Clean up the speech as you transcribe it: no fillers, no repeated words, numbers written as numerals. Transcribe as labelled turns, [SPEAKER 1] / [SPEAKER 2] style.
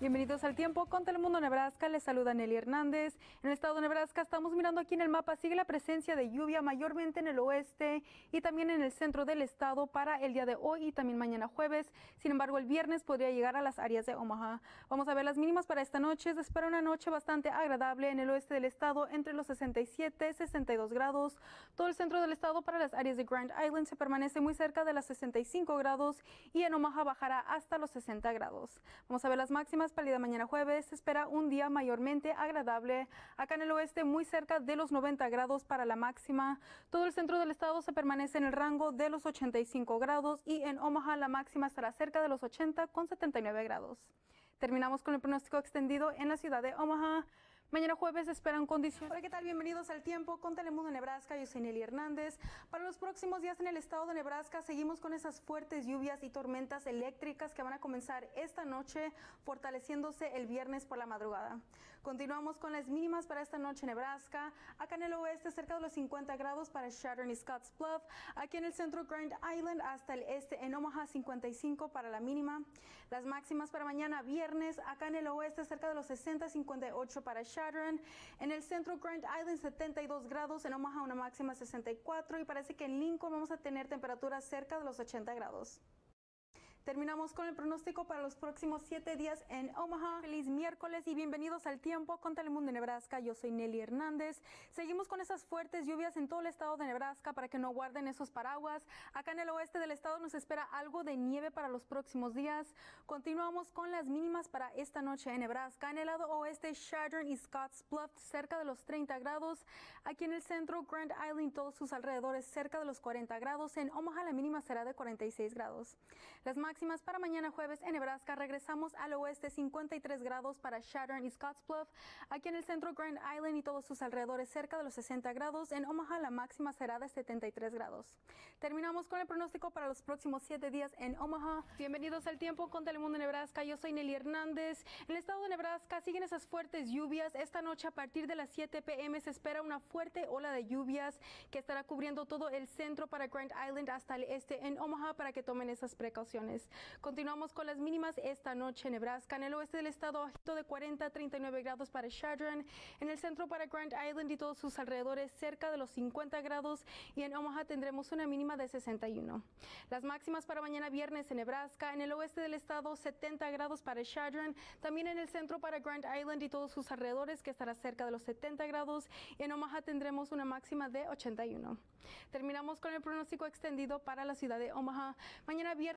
[SPEAKER 1] Bienvenidos al Tiempo con Telemundo Nebraska, les saluda Nelly Hernández. En el estado de Nebraska estamos mirando aquí en el mapa, sigue la presencia de lluvia mayormente en el oeste y también en el centro del estado para el día de hoy y también mañana jueves. Sin embargo, el viernes podría llegar a las áreas de Omaha. Vamos a ver las mínimas para esta noche. Se espera una noche bastante agradable en el oeste del estado entre los 67 y 62 grados. Todo el centro del estado para las áreas de Grand Island se permanece muy cerca de los 65 grados y en Omaha bajará hasta los 60 grados. Vamos a ver las máximas para el día de mañana jueves. Se espera un día mayormente agradable. Acá en el oeste muy cerca de los 90 grados para la máxima. Todo el centro del estado se permanece en el rango de los 85 grados y en Omaha la máxima estará cerca de los 80 con 79 grados. Terminamos con el pronóstico extendido en la ciudad de Omaha. Mañana jueves esperan condiciones. Hola, ¿qué tal? Bienvenidos al Tiempo con Telemundo Nebraska. Yo soy Nelly Hernández. Para los próximos días en el estado de Nebraska seguimos con esas fuertes lluvias y tormentas eléctricas que van a comenzar esta noche, fortaleciéndose el viernes por la madrugada. Continuamos con las mínimas para esta noche en Nebraska. Acá en el oeste cerca de los 50 grados para Chadron y Scottsbluff. Aquí en el centro Grand Island hasta el este en Omaha 55 para la mínima. Las máximas para mañana viernes acá en el oeste cerca de los 60-58 para Chadron. En el centro Grand Island 72 grados, en Omaha una máxima 64 y parece que en Lincoln vamos a tener temperaturas cerca de los 80 grados. Terminamos con el pronóstico para los próximos 7 días en Omaha. Feliz miércoles y bienvenidos al Tiempo con Telemundo Nebraska. Yo soy Nelly Hernández. Seguimos con esas fuertes lluvias en todo el estado de Nebraska para que no guarden esos paraguas. Acá en el oeste del estado nos espera algo de nieve para los próximos días. Continuamos con las mínimas para esta noche en Nebraska. En el lado oeste, Chadron y Scottsbluff cerca de los 30 grados. Aquí en el centro, Grand Island y todos sus alrededores cerca de los 40 grados. En Omaha la mínima será de 46 grados. Las máximas para mañana jueves en Nebraska, regresamos al oeste 53 grados para Chadron y Scottsbluff. Aquí en el centro Grand Island y todos sus alrededores cerca de los 60 grados. En Omaha la máxima será de 73 grados. Terminamos con el pronóstico para los próximos 7 días en Omaha. Bienvenidos al Tiempo con Telemundo Nebraska. Yo soy Nelly Hernández. En el estado de Nebraska siguen esas fuertes lluvias. Esta noche a partir de las 7 p.m. se espera una fuerte ola de lluvias que estará cubriendo todo el centro para Grand Island hasta el este en Omaha para que tomen esas precauciones. Continuamos con las mínimas esta noche en Nebraska. En el oeste del estado bajito de 40 a 39 grados para Chadron. En el centro para Grand Island y todos sus alrededores cerca de los 50 grados. Y en Omaha tendremos una mínima de 61. Las máximas para mañana viernes en Nebraska. En el oeste del estado 70 grados para Chadron. También en el centro para Grand Island y todos sus alrededores que estará cerca de los 70 grados. Y en Omaha tendremos una máxima de 81. Terminamos con el pronóstico extendido para la ciudad de Omaha. Mañana viernes